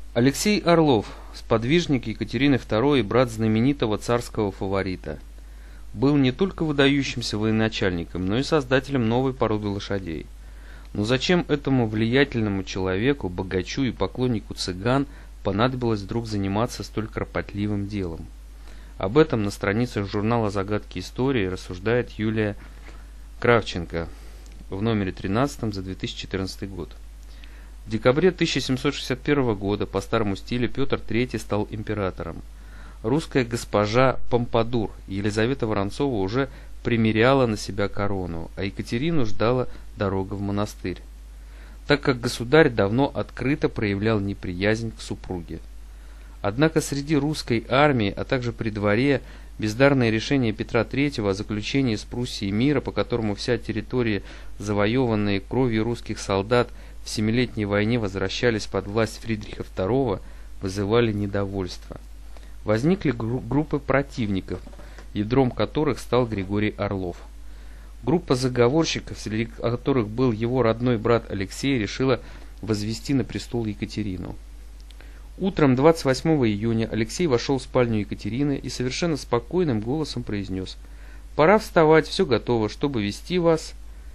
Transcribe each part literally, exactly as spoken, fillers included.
Алексей Орлов, сподвижник Екатерины второй и брат знаменитого царского фаворита, был не только выдающимся военачальником, но и создателем новой породы лошадей. Но зачем этому влиятельному человеку, богачу и поклоннику цыган понадобилось вдруг заниматься столь кропотливым делом? Об этом на страницах журнала «Загадки истории» рассуждает Юлия Кравченко в номере тринадцатом за две тысячи четырнадцатый год. В декабре тысяча семьсот шестьдесят первого года по старому стилю Петр третий стал императором. Русская госпожа Помпадур Елизавета Воронцова уже примеряла на себя корону, а Екатерину ждала дорога в монастырь, так как государь давно открыто проявлял неприязнь к супруге. Однако среди русской армии, а также при дворе, бездарное решение Петра третьего о заключении с Пруссией мира, по которому вся территория, завоеванная кровью русских солдат в Семилетней войне, возвращались под власть Фридриха второго, вызывали недовольство. Возникли гру- группы противников, ядром которых стал Григорий Орлов. Группа заговорщиков, среди которых был его родной брат Алексей, решила возвести на престол Екатерину. Утром двадцать восьмого июня Алексей вошел в спальню Екатерины и совершенно спокойным голосом произнес: «Пора вставать, все готово, чтобы вести вас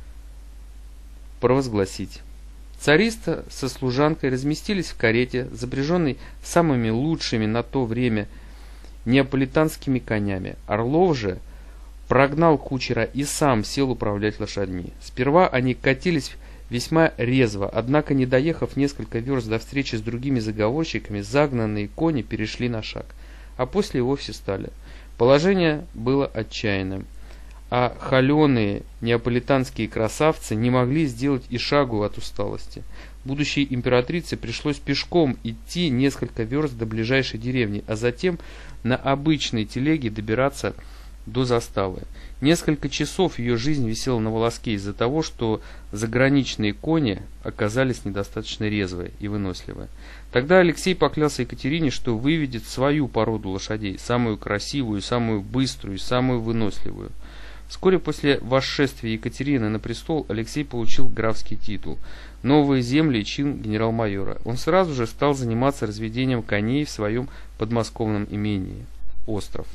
провозгласить». Царица со служанкой разместились в карете, запряженной самыми лучшими на то время неаполитанскими конями. Орлов же прогнал кучера и сам сел управлять лошадьми. Сперва они катились весьма резво, однако, не доехав несколько верст до встречи с другими заговорщиками, загнанные кони перешли на шаг, а после и вовсе стали. Положение было отчаянным, а холеные неаполитанские красавцы не могли сделать и шагу от усталости. Будущей императрице пришлось пешком идти несколько верст до ближайшей деревни, а затем на обычной телеге добираться до заставы. Несколько часов ее жизнь висела на волоске из-за того, что заграничные кони оказались недостаточно резвые и выносливые. Тогда Алексей поклялся Екатерине, что выведет свою породу лошадей, самую красивую, самую быструю и самую выносливую. Вскоре после восшествия Екатерины на престол Алексей получил графский титул, новые земли и чин генерал-майора. Он сразу же стал заниматься разведением коней в своем подмосковном имении Остров.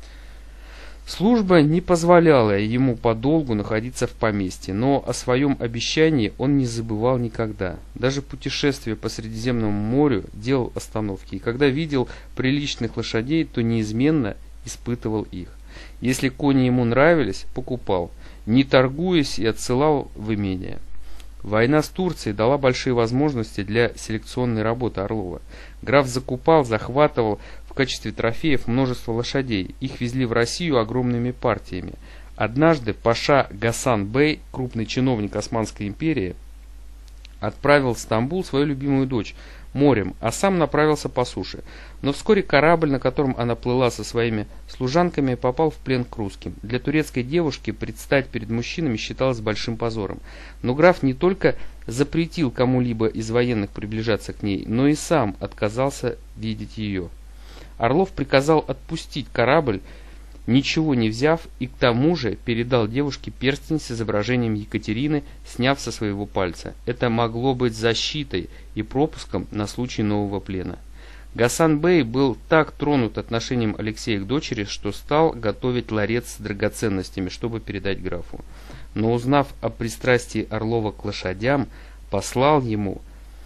Служба не позволяла ему подолгу находиться в поместье, но о своем обещании он не забывал никогда. Даже путешествие по Средиземному морю делал остановки, и когда видел приличных лошадей, то неизменно испытывал их. Если кони ему нравились, покупал, не торгуясь, и отсылал в имение. Война с Турцией дала большие возможности для селекционной работы Орлова. Граф закупал, захватывал в качестве трофеев множество лошадей. Их везли в Россию огромными партиями. Однажды паша Гасан-бей, крупный чиновник Османской империи, отправил в Стамбул свою любимую дочь морем, а сам направился по суше. Но вскоре корабль, на котором она плыла со своими служанками, попал в плен к русским. Для турецкой девушки предстать перед мужчинами считалось большим позором. Но граф не только запретил кому-либо из военных приближаться к ней, но и сам отказался видеть ее. Орлов приказал отпустить корабль, ничего не взяв, и к тому же передал девушке перстень с изображением Екатерины, сняв со своего пальца. Это могло быть защитой и пропуском на случай нового плена. Гасан-бей был так тронут отношением Алексея к дочери, что стал готовить ларец с драгоценностями, чтобы передать графу. Но узнав о пристрастии Орлова к лошадям, послал ему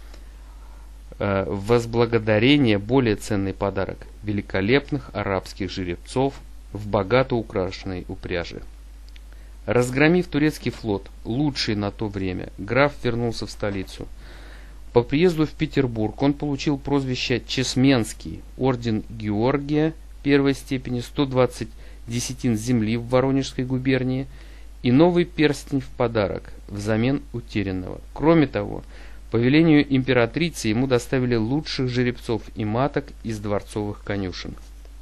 э, в возблагодарение более ценный подарок – великолепных арабских жеребцов в богато украшенной упряжи. Разгромив турецкий флот, лучший на то время, граф вернулся в столицу. По приезду в Петербург он получил прозвище Чесменский, орден Георгия первой степени, сто двадцать десятин земли в Воронежской губернии и новый перстень в подарок взамен утерянного. Кроме того, по велению императрицы ему доставили лучших жеребцов и маток из дворцовых конюшен.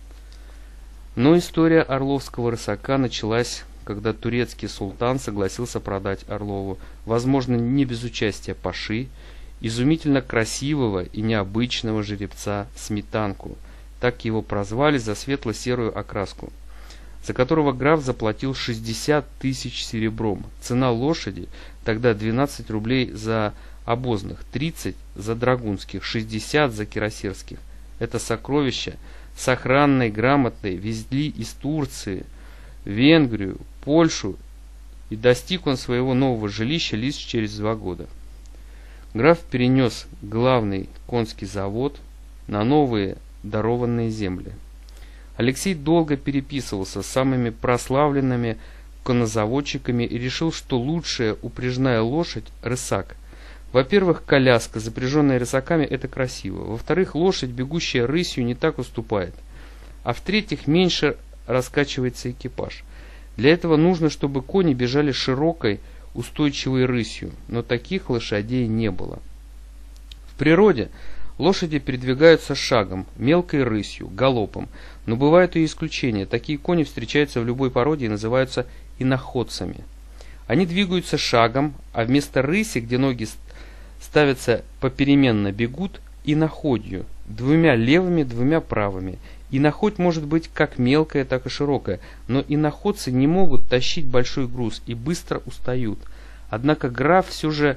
Но история орловского рысака началась, когда турецкий султан согласился продать Орлову, возможно, не без участия паши, изумительно красивого и необычного жеребца Сметанку, так его прозвали за светло-серую окраску, за которого граф заплатил шестьдесят тысяч серебром. Цена лошади тогда двенадцать рублей за обозных, тридцать за драгунских, шестьдесят за кирасирских. Это сокровища сохранной, грамотной везли из Турции, Венгрию, Польшу, и достиг он своего нового жилища лишь через два года. Граф перенес главный конский завод на новые дарованные земли. Алексей долго переписывался с самыми прославленными коннозаводчиками и решил, что лучшая упряжная лошадь – рысак. Во-первых, коляска, запряженная рысаками, это красиво. Во-вторых, лошадь, бегущая рысью, не так уступает. А в-третьих, меньше раскачивается экипаж. Для этого нужно, чтобы кони бежали широкой, устойчивой рысью, но таких лошадей не было. В природе лошади передвигаются шагом, мелкой рысью, галопом, но бывают и исключения. Такие кони встречаются в любой породе и называются иноходцами. Они двигаются шагом, а вместо рыси, где ноги ставятся попеременно, бегут иноходью, двумя левыми, двумя правыми. Иноходь может быть как мелкая, так и широкая, но иноходцы не могут тащить большой груз и быстро устают. Однако граф все же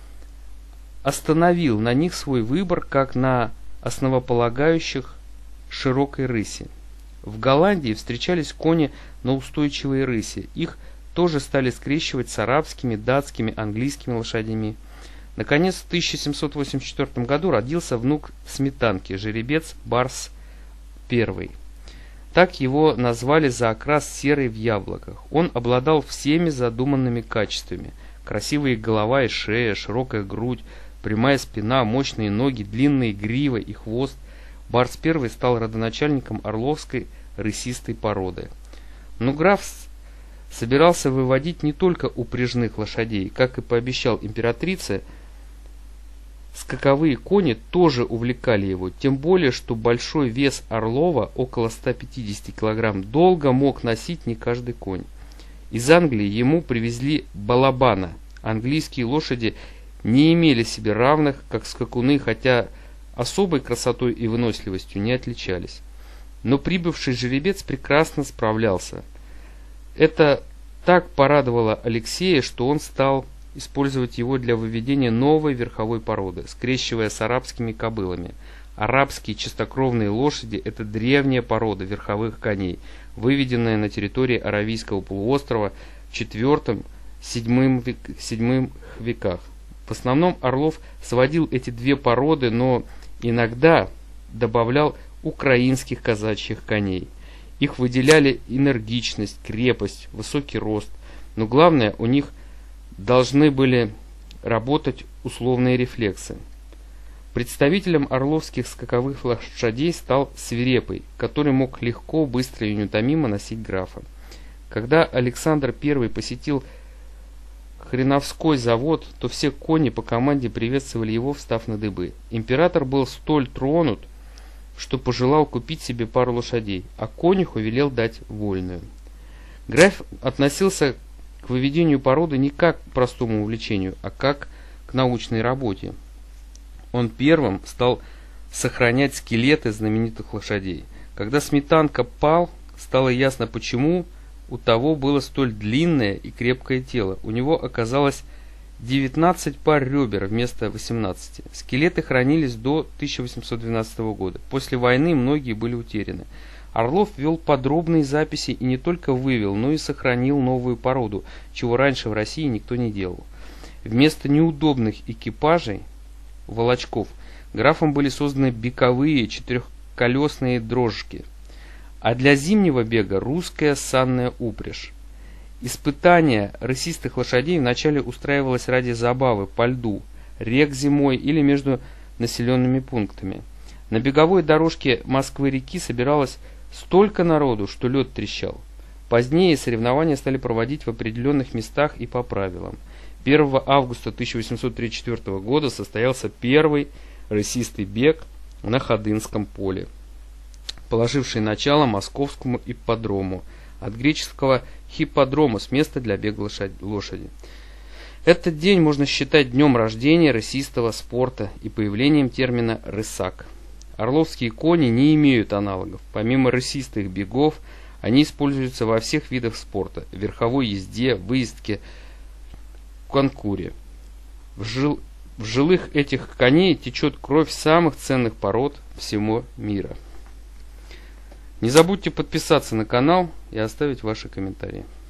остановил на них свой выбор, как на основополагающих широкой рыси. В Голландии встречались кони на устойчивой рыси. Их тоже стали скрещивать с арабскими, датскими, английскими лошадями. Наконец, в тысяча семьсот восемьдесят четвёртом году родился внук Сметанки, жеребец Барс Первый. Так его назвали за окрас серый в яблоках. Он обладал всеми задуманными качествами. Красивая голова и шея, широкая грудь, прямая спина, мощные ноги, длинные грива и хвост. Барс Первый стал родоначальником орловской рысистой породы. Но граф собирался выводить не только упряжных лошадей, как и пообещал императрице. Скаковые кони тоже увлекали его, тем более, что большой вес Орлова, около ста пятидесяти килограмм, долго мог носить не каждый конь. Из Англии ему привезли балабана. Английские лошади не имели себе равных, как скакуны, хотя особой красотой и выносливостью не отличались. Но прибывший жеребец прекрасно справлялся. Это так порадовало Алексея, что он стал использовать его для выведения новой верховой породы, скрещивая с арабскими кобылами. Арабские чистокровные лошади – это древняя порода верховых коней, выведенная на территории Аравийского полуострова в четвёртом-седьмом веках. В основном Орлов сводил эти две породы, но иногда добавлял украинских казачьих коней. Их выделяли энергичность, крепость, высокий рост, но главное, у них должны были работать условные рефлексы. Представителем орловских скаковых лошадей стал Свирепый, который мог легко, быстро и неутомимо носить графа. Когда Александр Первый посетил Хреновской завод, то все кони по команде приветствовали его, встав на дыбы. Император был столь тронут, что пожелал купить себе пару лошадей, а конюху велел дать вольную. Граф относился к выведению породы не как к простому увлечению, а как к научной работе. Он первым стал сохранять скелеты знаменитых лошадей. Когда Сметанка пал, стало ясно, почему у того было столь длинное и крепкое тело. У него оказалось девятнадцать пар ребер вместо восемнадцати. Скелеты хранились до тысяча восемьсот двенадцатого года. После войны многие были утеряны. Орлов вел подробные записи и не только вывел, но и сохранил новую породу, чего раньше в России никто не делал. Вместо неудобных экипажей, волочков, графом были созданы беговые четырехколесные дрожки, а для зимнего бега русская санная упряжь. Испытание рысистых лошадей вначале устраивалось ради забавы по льду, рек зимой или между населенными пунктами. На беговой дорожке Москвы-реки собиралось столько народу, что лед трещал. Позднее соревнования стали проводить в определенных местах и по правилам. первого августа тысяча восемьсот тридцать четвёртого года состоялся первый рысистый бег на Ходынском поле, положивший начало московскому ипподрому, от греческого хипподрома, с места для бега лошади. Этот день можно считать днем рождения рысистого спорта и появлением термина «рысак». Орловские кони не имеют аналогов. Помимо рысистых бегов, они используются во всех видах спорта: в верховой езде, выездке, конкуре. В жил... в жилых этих коней течет кровь самых ценных пород всего мира. Не забудьте подписаться на канал и оставить ваши комментарии.